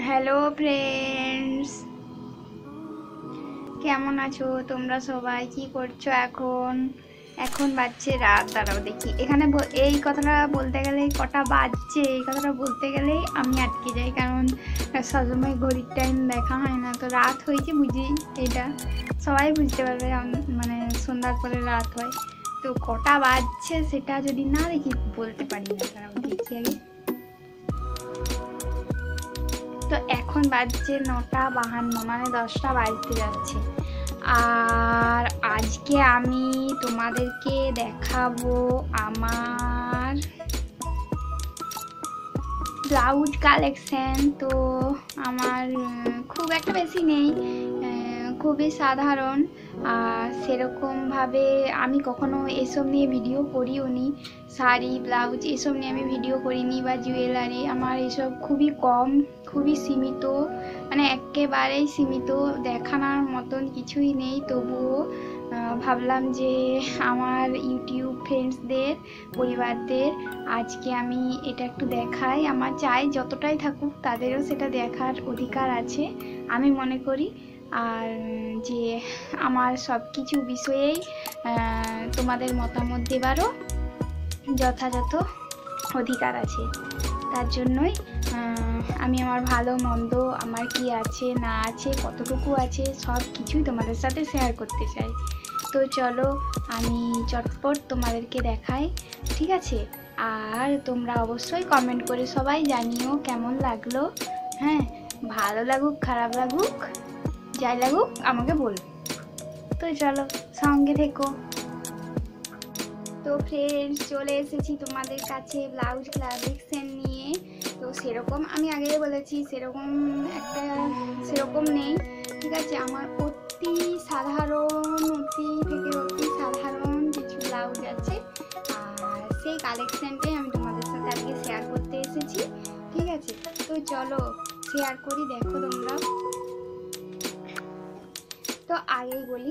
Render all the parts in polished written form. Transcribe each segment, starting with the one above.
Hello friends, কেমন আছো তোমরা সবাই? কি করছো এখন? এখন বাজছে রাত। দাঁড়াও দেখি এখানে এই কথাটা বলতে গেলে কটা বাজছে, এই কথাটা বলতে গেলেই আমি আটকে যাই, কারণ সবসময় ঘড়ির টাইম দেখা হয় না। তো রাত হয়েছে বুঝি, এটা সবাই বুঝতে পারবে, মানে সন্ধ্যার পরে রাত হয়। তো কটা বাজছে সেটা যদি না দেখি বলতে পারি না। দাঁড়াও দেখি আগে। তো এখন বাজছে 9:52, মানে 10টা বাজতে যাচ্ছে। আর আজকে আমি তোমাদেরকে দেখাবো আমার ব্লাউজ কালেকশন। তো আমার খুব একটা বেশি নেই, খুবই সাধারণ। আর সেরকমভাবে আমি কখনো এসব নিয়ে ভিডিও করিও নি। শাড়ি ব্লাউজ এসব নিয়ে আমি ভিডিও করিনি, বা জুয়েলারি আমার এসব খুবই কম, খুবই সীমিত, মানে একেবারেই সীমিত, দেখানোর মতন কিছুই নেই। তবুও ভাবলাম যে আমার ইউটিউব ফ্রেন্ডসদের, পরিবারদের আজকে আমি এটা একটু দেখাই। আমার চাই যতটাই থাকুক তাদেরও সেটা দেখার অধিকার আছে আমি মনে করি। আর যে আমার সব কিছু বিষয়েই তোমাদের মতামত দেবারও যথাযথ অধিকার আছে। তার জন্যই আমি আমার ভালো মন্দ, আমার কি আছে না আছে, কতটুকু আছে, সব কিছুই তোমাদের সাথে শেয়ার করতে চাই। তো চলো আমি চটপট তোমাদেরকে দেখাই, ঠিক আছে? আর তোমরা অবশ্যই কমেন্ট করে সবাই জানিও কেমন লাগলো। হ্যাঁ, ভালো লাগুক খারাপ লাগুক যাই লাগুক আমাকে বলো। তো চলো সঙ্গে থেকো। তো ফ্রেন্ডস, চলে এসেছি তোমাদের কাছে ব্লাউজ কালেকশন নিয়ে। তো সেরকম আমি আগেই বলেছি, সেরকম নেই, ঠিক আছে? আমার অতি সাধারণ, অতি সাধারণ কিছু ব্লাউজ আছে, আর সেই কালেকশনটাই আমি তোমাদের সাথে আজকে শেয়ার করতে এসেছি, ঠিক আছে? তো চলো শেয়ার করি, দেখো তোমরা। তো আগেই বলি,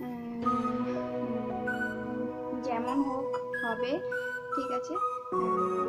যেমন হোক হবে, ঠিক আছে? তো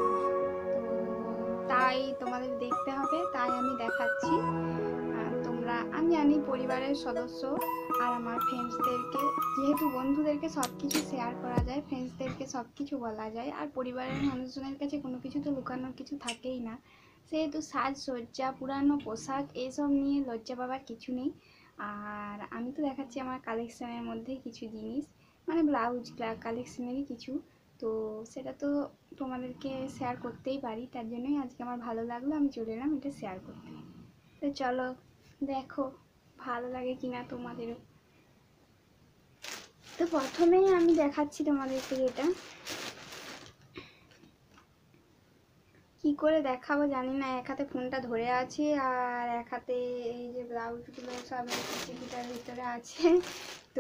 তাই তোমাদের দেখতে হবে, তাই আমি দেখাচ্ছি। তোমরা, আমি জানি পরিবারের সদস্য আর আমার ফ্রেন্ডসদেরকে, যেহেতু বন্ধুদেরকে সব কিছু শেয়ার করা যায়, ফ্রেন্ডসদেরকে সব কিছু বলা যায়, আর পরিবারের মানুষজনের কাছে কোনো কিছু তো লুকানোর কিছু থাকেই না। সেহেতু সাজসজ্জা, পুরানো পোশাক এসব নিয়ে লজ্জা পাবার কিছু নেই। আর আমি তো দেখাচ্ছি আমার কালেকশানের মধ্যে কিছু জিনিস, মানে ব্লাউজ কালেকশানেরই কিছু। তো সেটা তো তোমাদেরকে শেয়ার করতেই পারি, তার জন্যই আজকে আমার ভালো লাগলো, আমি চলে এলাম এটা শেয়ার করতে। তো চলো দেখো ভালো লাগে কিনা তোমাদেরও। তো প্রথমেই আমি দেখাচ্ছি তোমাদেরকে, যেটা কি করে দেখাবো জানি না, এক হাতে ফোনটা ধরে আছে আর এক হাতে এই যে ব্লাউজগুলো সব চিঠিটার ভিতরে আছে। তো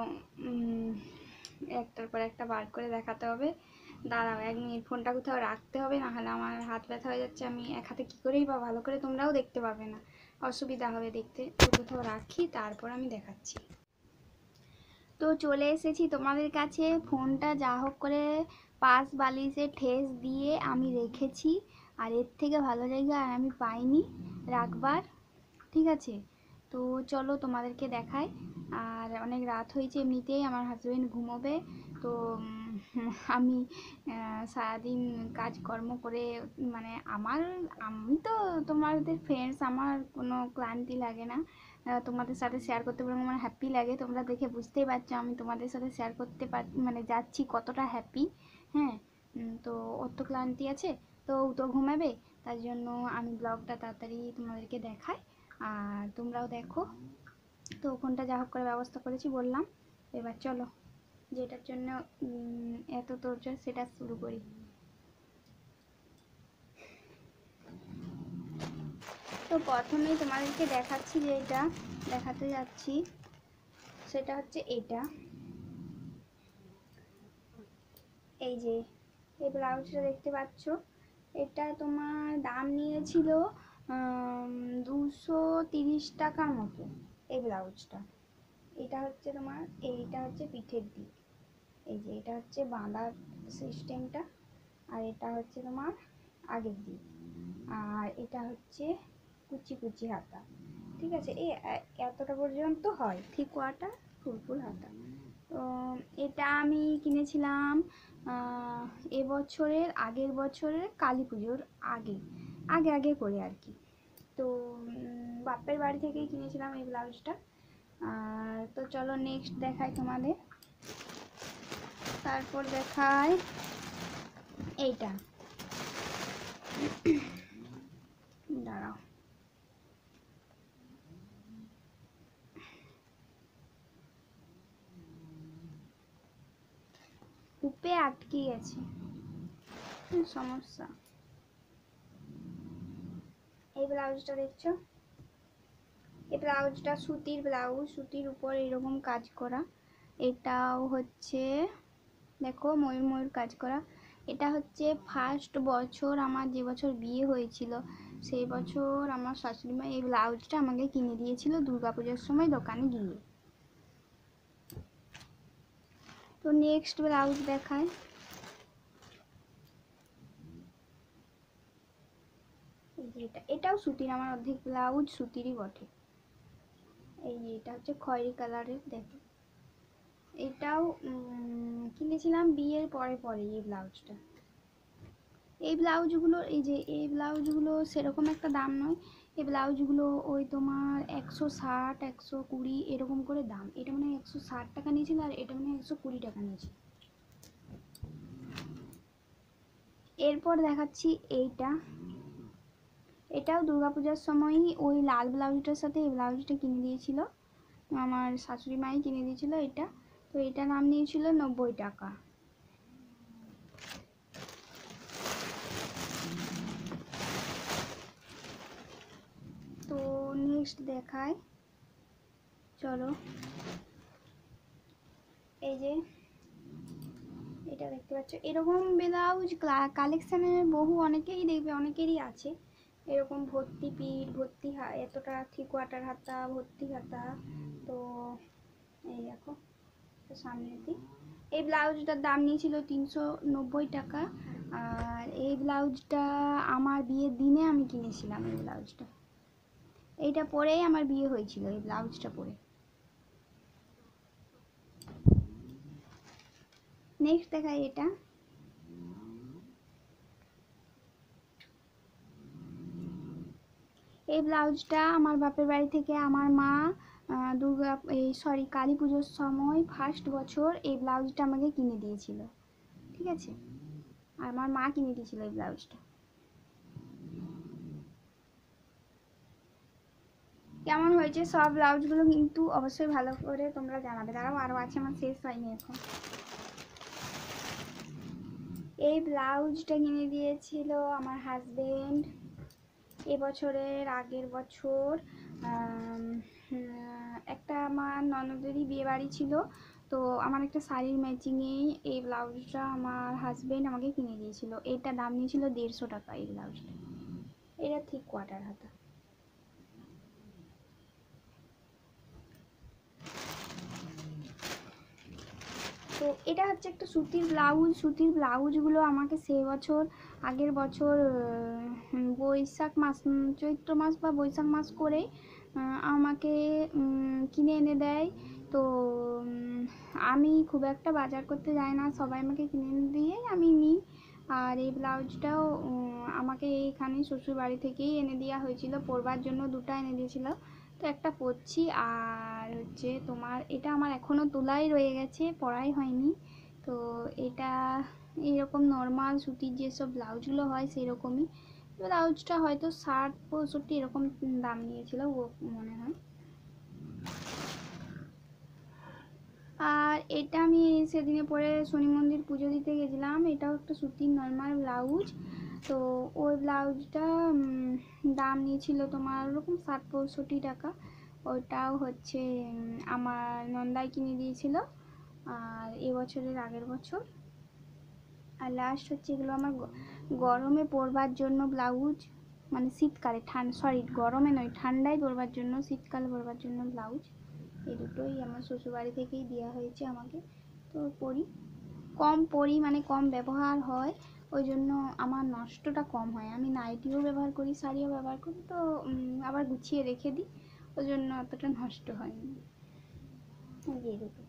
একটার পর একটা বার করে দেখাতে হবে। দাঁড়াও 1 মিনিট, ফোনটা কোথাও রাখতে হবে, না হলে আমার হাত ব্যথা হয়ে যাচ্ছে। আমি এক হাতে কী করেই বা ভালো করে তোমরাও দেখতে পাবে না, অসুবিধা হবে দেখতে। তো কোথাও রাখি, তারপর আমি দেখাচ্ছি। তো চলে এসেছি তোমাদের কাছে। ফোনটা যা হোক করে পাশ বালিশে ঠেস দিয়ে আমি রেখেছি, আর এর থেকে ভালো জায়গা আর আমি পাইনি রাখবার, ঠিক আছে? তো চলো তোমাদেরকে দেখাই। আর অনেক রাত হয়েছে, এমনিতেই আমার হাজবেন্ড ঘুমোবে। তো আমি সারাদিন কাজকর্ম করে, মানে আমি তো তোমাদের ফ্রেন্ডস, আমার কোনো ক্লান্তি লাগে না। তোমাদের সাথে শেয়ার করতে পারবো, আমার হ্যাপি লাগে। তোমরা দেখে বুঝতেই পারছো আমি তোমাদের সাথে শেয়ার করতে মানে যাচ্ছি কতটা হ্যাপি। হ্যাঁ, তো ওর তো ক্লান্তি আছে, তো ও তো ঘুমাবে, তার জন্য আমি ব্লগটা তাড়াতাড়ি তোমাদেরকে দেখাই আর তোমরাও দেখো। তো ফোনটা যা হোক করে ব্যবস্থা করেছি বললাম। এবার চলো যেটার জন্য এত তোরজোর সেটা শুরু করি। তো প্রথমেই তোমাদেরকে দেখাচ্ছি, যে এটা দেখাতে যাচ্ছি সেটা হচ্ছে এটা, এই যে এই ব্লাউজটা দেখতে পাচ্ছ, এটা তোমার দাম নিয়েছিল 230 টাকার মতো এই ব্লাউজটা। এটা হচ্ছে তোমার, এইটা হচ্ছে পিঠের দিক, এই যে এটা হচ্ছে বাঁধার সিস্টেমটা, আর এটা হচ্ছে তোমার আগের দিক, আর এটা হচ্ছে কুচি কুচি হাতা, ঠিক আছে। এই এতটা পর্যন্ত হয় 3/4 ফুল হাতা। তো এটা আমি কিনেছিলাম এবছরের আগের বছরের কালী পুজোর আগে আগে আগে করে আর কি। তো বাপের বাড়ি থেকেই কিনেছিলাম এই ব্লাউজটা। আর তো চলো নেক্সট দেখাই তোমাদের। তারপর দেখাই এইটা, দাঁড়াও, হুপে আটকে গেছে, সমস্যা। এই ব্লাউজটা দেখছো, এই ব্লাউজটা সুতির ব্লাউজ, সুতির উপর এরকম কাজ করা। এটাও হচ্ছে দেখো ময়ূর ময়ূর কাজ করা। এটা হচ্ছে ফার্স্ট বছর আমার, যে বছর বিয়ে হয়েছিল সেই বছর আমার শাশুড়ি মা এই ব্লাউজটা আমাকে কিনে দিয়েছিল দুর্গাপূজার সময় দোকানে গিয়ে। তো নেক্সট ব্লাউজ দেখায়। এই যে এটাও সুতির, আমার অর্ধেক ব্লাউজ সুতিরই বটে। এই যে এটা হচ্ছে খয়েরি কালারের, দেখো এটাও কিনেছিলাম বিয়ের পরে পরে এই ব্লাউজটা। এই ব্লাউজগুলো, এই যে এই ব্লাউজগুলো সেরকম একটা দাম নয়, এই ব্লাউজগুলো ওই তোমার 160 120 এরকম করে দাম। এটা মানে 160 টাকা নিয়েছিল, আর এটা মানে 120 টাকা নিয়েছিল। এরপর দেখাচ্ছি এইটা, এটাও দুর্গাপূজার সময়ই ওই লাল ব্লাউজটার সাথে এই ব্লাউজটা কিনে দিয়েছিল আমার শাশুড়ি মাই কিনে দিয়েছিল এটা। তো এটা নাম নিয়েছিল 90 টাকা। তো নেক্সট দেখায়, চলো। এই যে এটা দেখতে পাচ্ছ, এরকম ব্লাউজ কালেকশানের বহু অনেকেই দেখবে, অনেকেরই আছে এরকম ভর্তি পিঠ, ভর্তি এতটা 3/4 হাতা, ভর্তি হাতা। তো এই দেখো সামনের দিক, এই ব্লাউজটার দাম নিয়েছিল 390 টাকা। আর এই ব্লাউজটা আমার বিয়ের দিনে আমি কিনেছিলাম এই ব্লাউজটা। এইটা পরেই আমার বিয়ে হয়েছিল এই ব্লাউজটা পরে। নেক্সট দেখাই এটা, এই ব্লাউজটা আমার বাপের বাড়ি থেকে আমার মা কালী পুজোর সময় ফার্স্ট বছর এই ব্লাউজটা আমাকে কিনে দিয়েছিল, ঠিক আছে। আর আমার মা কিনে দিয়েছিল এই ব্লাউজটা। কেমন হয়েছে সব ব্লাউজগুলো কিন্তু অবশ্যই ভালো করে তোমরা জানাবে। দাঁড়াও আরও আছে, আমার শেষ হয়নি এখন। এই ব্লাউজটা কিনে দিয়েছিল আমার হাজবেন্ড এবছরের আগের বছর। একটা আমার ননদেরই বিয়ে বাড়ি ছিল, তো আমার একটা শাড়ির ম্যাচিংয়েই এই ব্লাউজটা আমার হাজবেন্ড আমাকে কিনে দিয়েছিল। এইটা দাম নিয়েছিল 150 টাকা এই ব্লাউজটা। এটা 3/4 হাতা। তো এটা হচ্ছে একটা সুতির ব্লাউজ। সুতির ব্লাউজগুলো আমাকে সেই বছর, আগের বছর বৈশাখ মাস, চৈত্র মাস বা বৈশাখ মাস করে আমাকে কিনে এনে দেয়। তো আমি খুব একটা বাজার করতে যাই না, সবাই আমাকে কিনে এনে দিয়ে আমি নিই। আর এই ব্লাউজটাও আমাকে এইখানে শ্বশুর বাড়ি থেকেই এনে দেওয়া হয়েছিল, পরবার জন্য দুটো এনে দিয়েছিল। তো একটা পরছি, আর হচ্ছে তোমার এটা আমার এখনও তোলাই রয়ে গেছে, পরাই হয়নি। তো এটা এইরকম নর্মাল সুতির যেসব ব্লাউজগুলো হয় সেরকমই ব্লাউজটা, হয়তো 60-65 এরকম দাম নিয়েছিল মনে হয়। আর এটা আমি সেদিনে পরে শনি মন্দির পুজো দিতে গেছিলাম। এটাও একটা সুতির নর্মাল ব্লাউজ। তো ওই ব্লাউজটা দাম নিয়েছিল তোমার ওরকম 60-65 টাকা। ওটাও হচ্ছে আমার নন্দাই কিনে দিয়েছিল আর এবছরের আগের বছর। আর লাস্ট হচ্ছে এগুলো আমার গরমে পরবার জন্য ব্লাউজ, মানে শীতকালে, গরমে নয়, ঠান্ডায় পরবার জন্য, শীতকালে পরবার জন্য ব্লাউজ। এই দুটোই আমার শ্বশুরবাড়ি থেকেই দেওয়া হয়েছে আমাকে। তো পরি, কম পরি মানে কম ব্যবহার হয়। ওই জন্য আমার নষ্টটা কম হয়। আমি নাইটিও ব্যবহার করি, শাড়িও ব্যবহার করি, তো আবার গুছিয়ে রেখে দিই, ওই জন্য অতটা নষ্ট হয়নি। দিয়ে দেবো।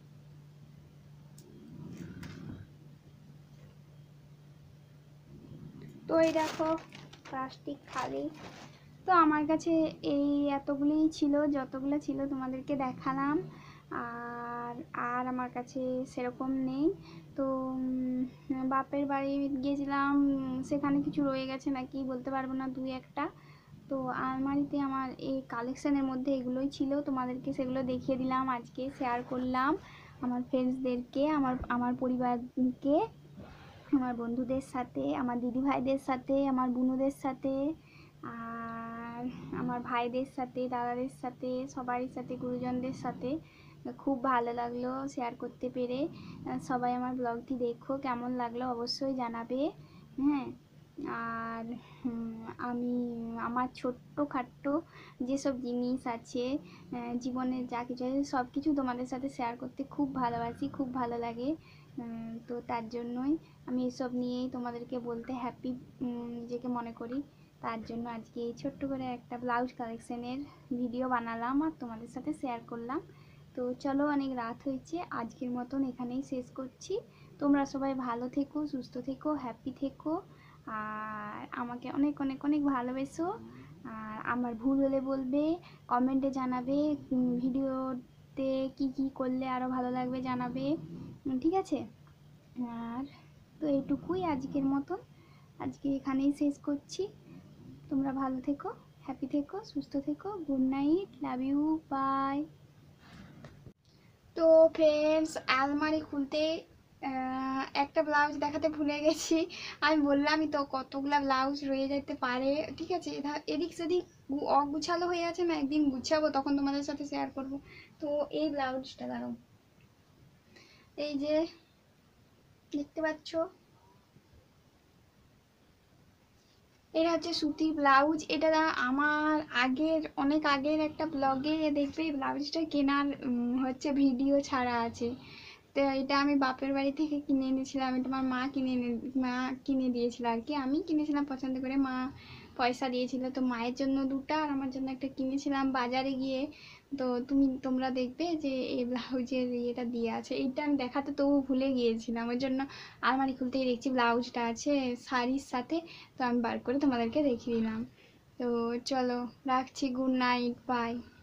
তো এই দেখো প্লাস্টিক খালি। তো আমার কাছে এই এতগুলোই ছিল, যতগুলো ছিল তোমাদেরকে দেখালাম। আর আর আমার কাছে সেরকম নেই। তো বাপের বাড়ি গিয়েছিলাম, সেখানে কিছু রয়ে গেছে নাকি বলতে পারবো না, দুই একটা। তো আলমারিতে আমার এই কালেকশানের মধ্যে এগুলোই ছিল, তোমাদেরকে সেগুলো দেখিয়ে দিলাম, আজকে শেয়ার করলাম আমার ফ্রেন্ডসদেরকে, আমার পরিবারকে, আমার বন্ধুদের সাথে, আমার দিদিভাইদের সাথে, আমার বুনুদের সাথে, আর আমার ভাইদের সাথে, দাদাদের সাথে, সবারই সাথে, গুরুজনদের সাথে। খুব ভালো লাগলো শেয়ার করতে পেরে। সবাই আমার ব্লগটি দেখো, কেমন লাগলো অবশ্যই জানাবে। হ্যাঁ, আর আমি আমার ছোট্টখাট্টো যেসব জিনিস আছে জীবনের, যা কিছু আছে সব কিছু তোমাদের সাথে শেয়ার করতে খুব ভালোবাসি, খুব ভালো লাগে। তো তার জন্যই আমি এসব নিয়েই তোমাদেরকে বলতে হ্যাপি নিজেকে মনে করি। তার জন্য আজকে এই ছোট্ট করে একটা ব্লাউজ কালেকশানের ভিডিও বানালাম আর তোমাদের সাথে শেয়ার করলাম। তো চলো, অনেক রাত হয়েছে, আজকের মতন এখানেই শেষ করছি। তোমরা সবাই ভালো থেকো, সুস্থ থেকো, হ্যাপি থেকো, আর আমাকে অনেক অনেক অনেক ভালোবেসো। আর আমার ভুল হলে বলবে, কমেন্টে জানাবে, ভিডিওতে কি কি করলে আরও ভালো লাগবে জানাবে, ঠিক আছে? আর তো এইটুকুই আজকের মতন, আজকে এখানেই শেষ করছি। তোমরা ভালো থেকো, হ্যাপি থেকো, সুস্থ থেকো, good night, love you, bye. তো ফ্রেন্ডস, আলমারি খুলতে একটা ব্লাউজ দেখাতে ভুলে গেছি। আমি বললামই তো কতগুলা ব্লাউজ রয়ে যেতে পারে, ঠিক আছে? এদিক সেদিক অগুছালো হয়ে আছে না, একদিন গুছাবো তখন তোমাদের সাথে শেয়ার করব। তো এই ব্লাউজটা দাঁড়াও, এই যে দেখতে পাচ্ছ, এটা হচ্ছে সুতির ব্লাউজ। এটা আমার আগের, অনেক আগের একটা ব্লগে দেখবে এই ব্লাউজটা কেনার হচ্ছে ভিডিও ছাড়া আছে। তো এটা আমি বাপের বাড়ি থেকে কিনে এনেছিলাম, এটা আমার মা কিনে দিয়েছিল আর কি, আমি কিনেছিলাম পছন্দ করে, মা পয়সা দিয়েছিল। তো মায়ের জন্য দুটো আর আমার জন্য একটা কিনেছিলাম বাজারে গিয়ে। তো তোমরা দেখবে যে এই ব্লাউজের ইয়েটা দিয়ে আছে, এইটা আমি দেখাতে তবু ভুলে গিয়েছিলাম, ওই জন্য আলমারি খুলতেই দেখছি ব্লাউজটা আছে শাড়ির সাথে। তো আমি বার করে তোমাদেরকে দেখিয়ে দিলাম। তো চলো রাখছি, গুড নাইট, বাই।